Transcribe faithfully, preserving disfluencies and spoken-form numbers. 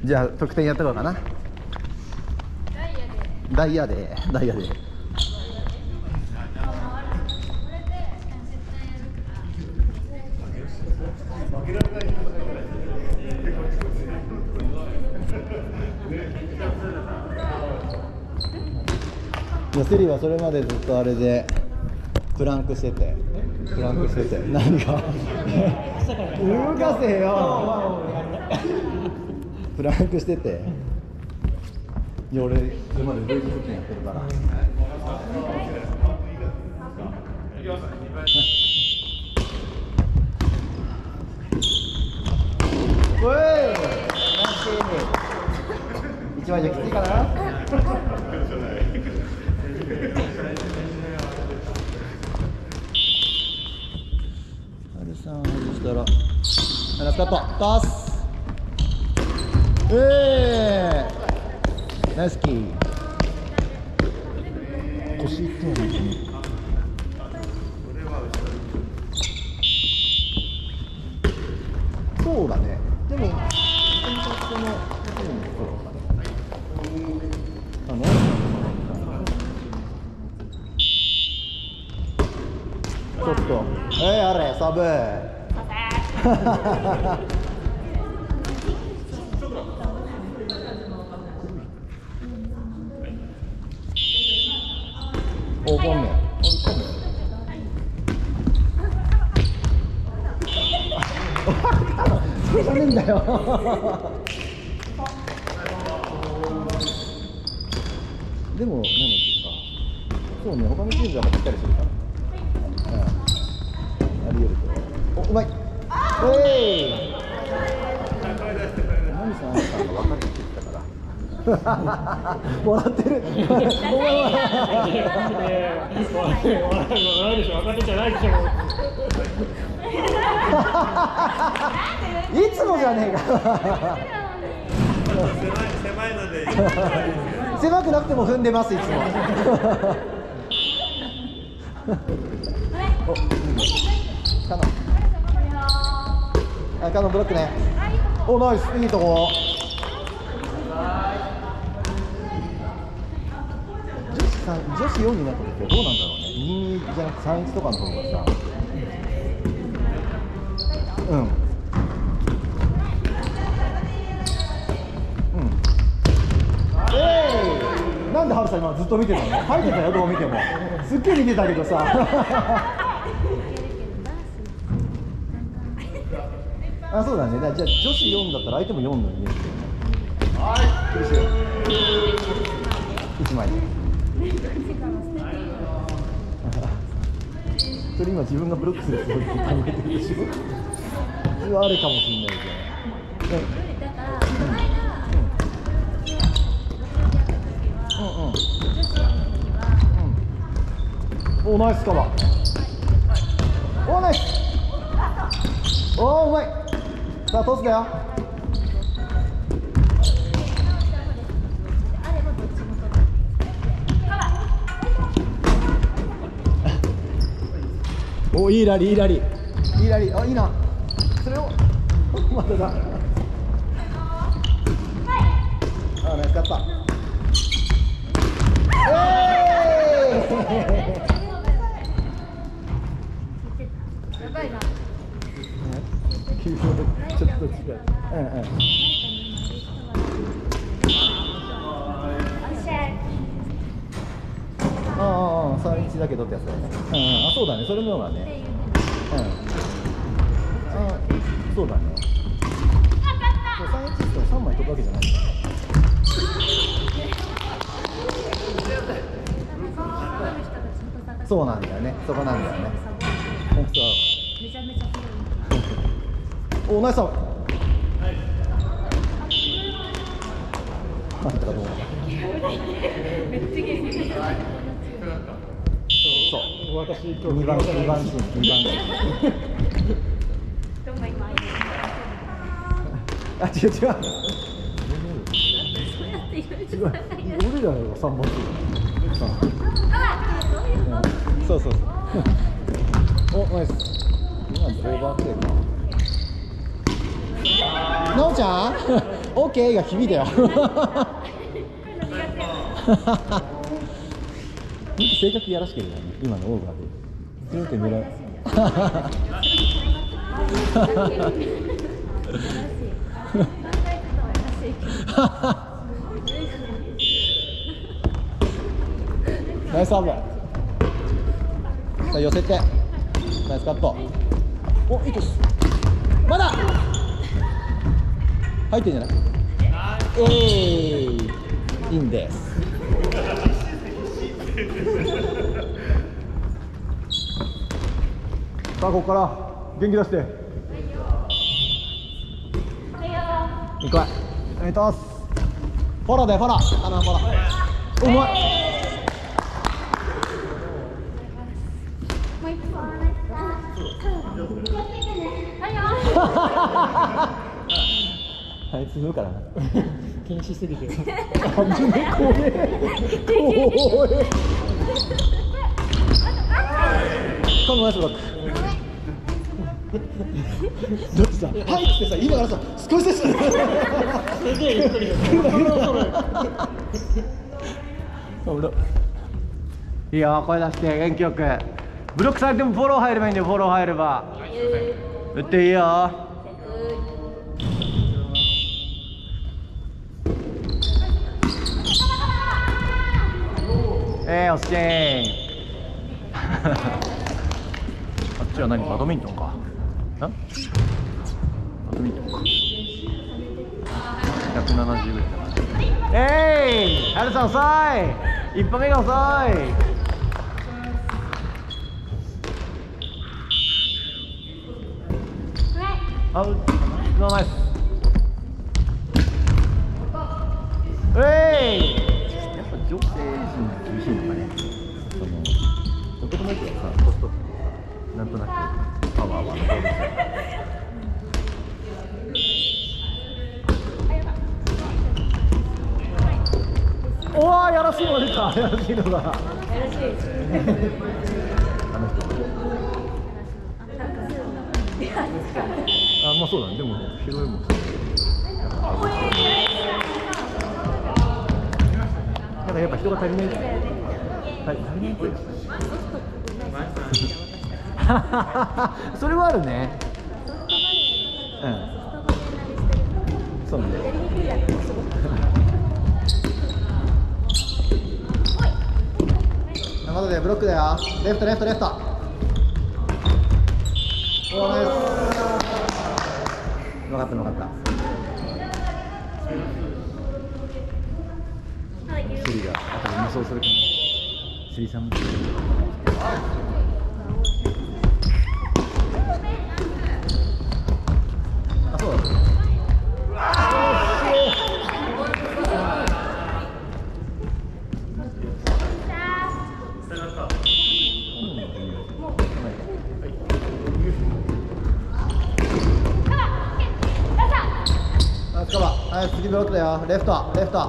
じゃあ得点やってこうかな。ダイヤでダイヤでいやセリはそれまでずっとあれでプランクしててプランクしてて何が動かせよプランクしてていや俺それまで V 字腹筋やってるからおい一枚じゃきついかなさんしたらナイスカットトスえーナイスキー腰いってもいいそうだねでもこのあのちょっとえー、あれサブおこんねそれじゃねえんだよでもなんだっけかそうね他のチームがぴったりするからあり得るとおうまいおい何さんあんさんが分かってきたから笑ってるいつもじゃねえか狭いので狭くなくても踏んでますいつもおカノンあカノンブロックねおナイスいいとこ女子さん女子よんになった時はどうなんだろうねにじゃなくてさんいちとかの方がさうんうんえいなんでハルさん今ずっと見てたの入ってたよどう見てもすっげえ見てたけどさあそうだねじゃあ女子よんだったら相手もよんのイメージはい苦しいいちまいそれ今自分がブロックするつもりで考えてるでしょ普通はあれかもしれないじゃんうんうんうんおナイスカバーおナイスおーうまいさあトスだよおいいラリーいいラリーいいラリーあいいなそれをまただあナイスカットえーやばいなちょっと違ううんうんああさんいちだけどってやつだよねうんあそうだねそれのようなねうんあそうだねさんいちってさんまい飛ぶわけじゃないそうなんだよねそこなんだよね本当めちゃめちゃおナイスサーブあんたがどう思うそう私にばんにばんシーンにばんあ違う違う違う俺らがさんばんシーンそうそうそうおナイス今のオーバープレーかなおちゃんオッケーが響いたよ性格やらしければね、今のオーバーでずるって狙うナイスサーブ。さあ寄せてナイスカット。お、いいトス。まだ入ってんじゃない。えー、いいんです。さあここから元気出していくわ。お願いします。フォローでフォロー。あのフォローうまい。あいつ言うからな禁止すぎて危ね怖え怖えこのナイスブロックだってさ「はい」ってさ言いながらさ少しずつすげえゆっくりいいよ声出して元気よく。ブロックされてもフォロー入ればいいんだよ。フォロー入れば打っていいよ。えー、惜しいあっちは何バドミントンかな。バドミントンかひゃくななじゅうぐらいだな。えい、ハルさん遅い。一歩目が遅い。アウトナイス。えい、やっぱ女性陣厳しいのかね。その男の人はさ、コストなんとなくパワーは残るんですよ。おお、やらしいのが出た。やらしいのが。やらしい。あの人。あ、まあそうだね。でも広いもん。なんかやっぱ人が足りない。足りない声。それはあるね。うん。そうね。中田でブロックだよ。レフトレフトレフト。おーナイス。分かった分かった。スリがあとで無双するかも。スリさんも。あ、そうだ。はい、次ブロックだよ。レフト、レフト。